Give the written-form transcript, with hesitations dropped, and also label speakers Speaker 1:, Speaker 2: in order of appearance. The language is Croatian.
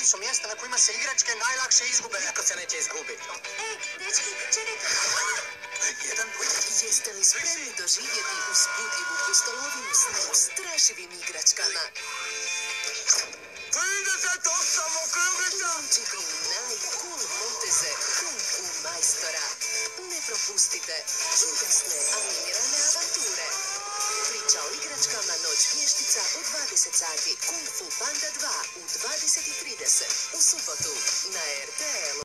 Speaker 1: su mjesta na kojima se igračke najlakše izgube.
Speaker 2: Niko se neće izgubiti.
Speaker 3: Dečki, čekajte. Jeste li spremni doživjeti uzbudljivu pustolovinu s neustrašivim igračkama? Naučiti najcool poteze Kung Fu majstora. Ne propustite čudesne animirane avanture. Priča o igračkama Noć vještica u 20 sati. Kung Fu Panda 2 u 20:30 u subotu na RTL.